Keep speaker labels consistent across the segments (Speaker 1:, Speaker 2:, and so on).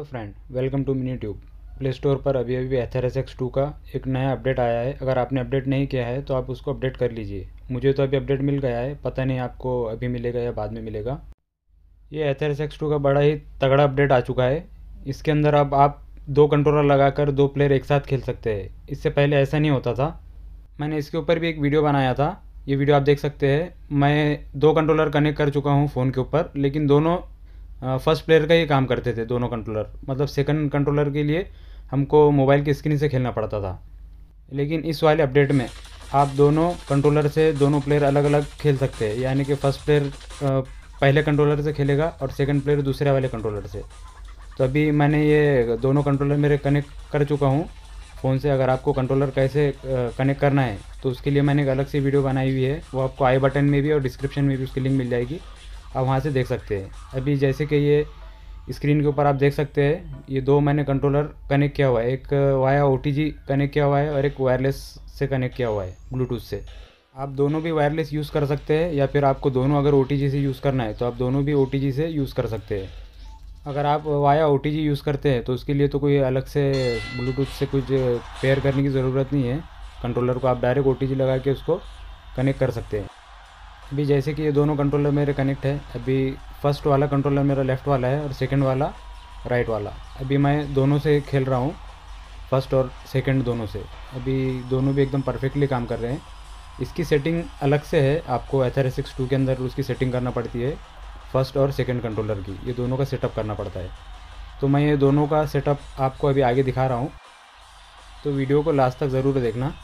Speaker 1: Hello friend, welcome to mini tube. Play Store पर अभी अभी HRSX2 का एक नया अपडेट आया है। अगर आपने अपडेट नहीं किया है तो आप उसको अपडेट कर लीजिए। मुझे तो अभी अपडेट मिल गया है, पता नहीं आपको अभी मिलेगा या बाद में मिलेगा। ये HRSX2 का बड़ा ही तगड़ा अपडेट आ चुका है। इसके अंदर अब आप दो कंट्रोलर लगाकर दो प्लेयर एक साथ खेल सकते हैं। इससे पहले ऐसा नहीं होता था। मैंने इसके ऊपर भी एक वीडियो बनाया था, ये वीडियो आप देख सकते हैं। मैं दो कंट्रोलर कनेक्ट कर चुका हूँ फ़ोन के ऊपर, लेकिन दोनों फर्स्ट प्लेयर का ही काम करते थे। दोनों कंट्रोलर मतलब सेकंड कंट्रोलर के लिए हमको मोबाइल की स्क्रीन से खेलना पड़ता था। लेकिन इस वाले अपडेट में आप दोनों कंट्रोलर से दोनों प्लेयर अलग अलग खेल सकते हैं, यानी कि फ़र्स्ट प्लेयर पहले कंट्रोलर से खेलेगा और सेकंड प्लेयर दूसरे वाले कंट्रोलर से। तो अभी मैंने ये दोनों कंट्रोलर मेरे कनेक्ट कर चुका हूँ फ़ोन से। अगर आपको कंट्रोलर कैसे कनेक्ट करना है तो उसके लिए मैंने एक अलग से वीडियो बनाई हुई है, वो आपको आई बटन में भी और डिस्क्रिप्शन में भी उसकी लिंक मिल जाएगी, आप वहाँ से देख सकते हैं। अभी जैसे कि ये स्क्रीन के ऊपर आप देख सकते हैं, ये दो मैंने कंट्रोलर कनेक्ट किया हुआ है। एक वाया OTG कनेक्ट किया हुआ है और एक वायरलेस से कनेक्ट किया हुआ है ब्लूटूथ से। आप दोनों भी वायरलेस यूज़ कर सकते हैं, या फिर आपको दोनों अगर OTG से यूज़ करना है तो आप दोनों भी OTG से यूज़ कर सकते हैं। अगर आप वाया OTG यूज़ करते हैं तो उसके लिए तो कोई अलग से ब्लूटूथ से कुछ पेयर करने की ज़रूरत नहीं है। कंट्रोलर को आप डायरेक्ट OTG लगा के उसको कनेक्ट कर सकते हैं। अभी जैसे कि ये दोनों कंट्रोलर मेरे कनेक्ट है। अभी फर्स्ट वाला कंट्रोलर मेरा लेफ़्ट वाला है और सेकंड वाला राइट वाला। अभी मैं दोनों से खेल रहा हूँ, फर्स्ट और सेकंड दोनों से। अभी दोनों भी एकदम परफेक्टली काम कर रहे हैं। इसकी सेटिंग अलग से है, आपको HRSX2 के अंदर उसकी सेटिंग करना पड़ती है, फर्स्ट और सेकंड कंट्रोलर की। ये दोनों का सेटअप करना पड़ता है। तो मैं ये दोनों का सेटअप आपको अभी आगे दिखा रहा हूँ, तो वीडियो को लास्ट तक ज़रूर देखना,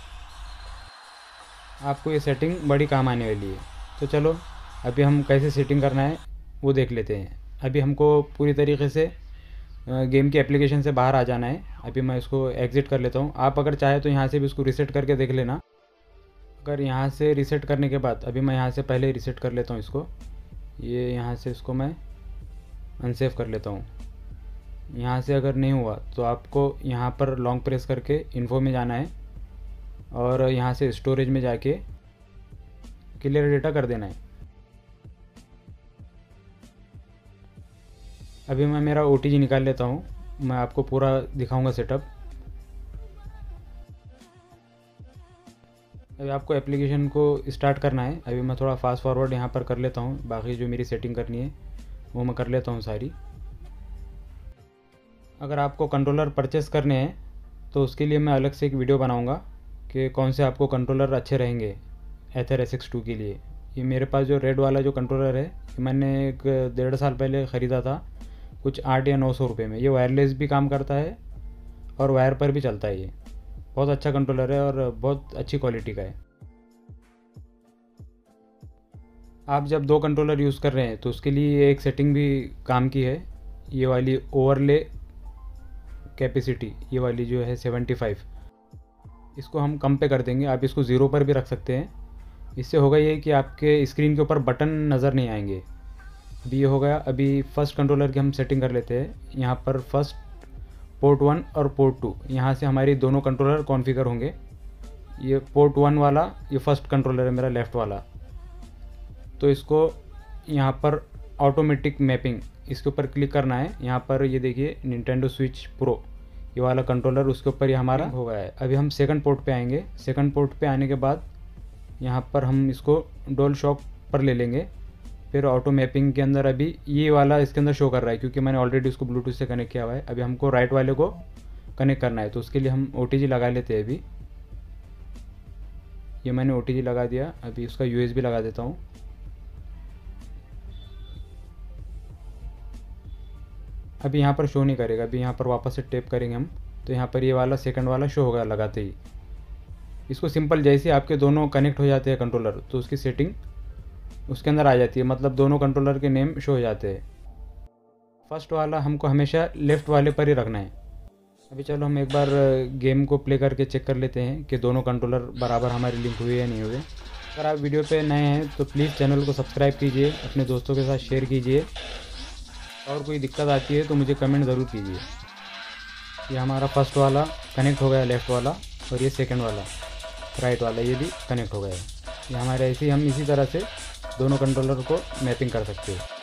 Speaker 1: आपको ये सेटिंग बड़ी काम आने वाली है। तो चलो अभी हम कैसे सेटिंग करना है वो देख लेते हैं। अभी हमको पूरी तरीके से गेम की एप्लीकेशन से बाहर आ जाना है। अभी मैं इसको एग्ज़िट कर लेता हूँ। आप अगर चाहे तो यहाँ से भी इसको रीसेट करके देख लेना। अगर यहाँ से रीसेट करने के बाद, अभी मैं यहाँ से पहले रीसेट कर लेता हूँ इसको, ये यहाँ से इसको मैं अनसेव कर लेता हूँ। यहाँ से अगर नहीं हुआ तो आपको यहाँ पर लॉन्ग प्रेस करके इन्फो में जाना है और यहाँ से स्टोरेज में जाके क्लियर डेटा कर देना है। अभी मैं मेरा OTG निकाल लेता हूँ, मैं आपको पूरा दिखाऊंगा सेटअप। अभी आपको एप्लीकेशन को स्टार्ट करना है। अभी मैं थोड़ा फास्ट फॉरवर्ड यहाँ पर कर लेता हूँ, बाकी जो मेरी सेटिंग करनी है वो मैं कर लेता हूँ सारी। अगर आपको कंट्रोलर परचेस करने हैं तो उसके लिए मैं अलग से एक वीडियो बनाऊँगा कि कौन से आपको कंट्रोलर अच्छे रहेंगे HRSX2 के लिए। ये मेरे पास जो रेड वाला जो कंट्रोलर है, ये मैंने एक 1.5 साल पहले ख़रीदा था, कुछ 8 या 900 रुपये में। ये वायरलेस भी काम करता है और वायर पर भी चलता है। ये बहुत अच्छा कंट्रोलर है और बहुत अच्छी क्वालिटी का है। आप जब दो कंट्रोलर यूज़ कर रहे हैं तो उसके लिए एक सेटिंग भी काम की है, ये वाली ओवरले कैपेसिटी, ये वाली जो है 75, इसको हम कम पे कर देंगे। आप इसको 0 पर भी रख सकते हैं। इससे होगा ये कि आपके स्क्रीन के ऊपर बटन नज़र नहीं आएंगे। अभी ये हो गया। अभी फर्स्ट कंट्रोलर की हम सेटिंग कर लेते हैं। यहाँ पर फर्स्ट पोर्ट 1 और पोर्ट 2, यहाँ से हमारी दोनों कंट्रोलर कॉन्फ़िगर होंगे। ये पोर्ट 1 वाला ये फर्स्ट कंट्रोलर है मेरा लेफ़्ट वाला, तो इसको यहाँ पर ऑटोमेटिक मैपिंग, इसके ऊपर क्लिक करना है। यहाँ पर ये देखिए निंटेंडो स्विच प्रो, ये वाला कंट्रोलर, उसके ऊपर ये हमारा हो गया है। अभी हम सेकंड पोर्ट पे आएंगे। सेकंड पोर्ट पे आने के बाद यहाँ पर हम इसको डोल शॉक पर ले लेंगे। फिर ऑटो मैपिंग के अंदर अभी ये वाला इसके अंदर शो कर रहा है, क्योंकि मैंने ऑलरेडी उसको ब्लूटूथ से कनेक्ट किया हुआ है। अभी हमको राइट वाले को कनेक्ट करना है, तो उसके लिए हम OTG लगा लेते हैं। अभी ये मैंने OTG लगा दिया। अभी उसका USB लगा देता हूँ। अभी यहाँ पर शो नहीं करेगा। अभी यहाँ पर वापस से टैप करेंगे हम, तो यहाँ पर ये वाला सेकंड वाला शो होगा लगाते ही। इसको सिंपल, जैसे आपके दोनों कनेक्ट हो जाते हैं कंट्रोलर, तो उसकी सेटिंग उसके अंदर आ जाती है, मतलब दोनों कंट्रोलर के नेम शो हो जाते हैं। फर्स्ट वाला हमको हमेशा लेफ़्ट वाले पर ही रखना है। अभी चलो हम एक बार गेम को प्ले करके चेक कर लेते हैं कि दोनों कंट्रोलर बराबर हमारे लिंक हुए या नहीं हुए। अगर आप वीडियो पे नए हैं तो प्लीज़ चैनल को सब्सक्राइब कीजिए, अपने दोस्तों के साथ शेयर कीजिए, और कोई दिक्कत आती है तो मुझे कमेंट ज़रूर कीजिए। ये हमारा फर्स्ट वाला कनेक्ट हो गया लेफ़्ट वाला, और ये सेकंड वाला राइट वाला ये भी कनेक्ट हो गया है। ये हमारे ऐसे ही हम इसी तरह से दोनों कंट्रोलर को मैपिंग कर सकते हैं।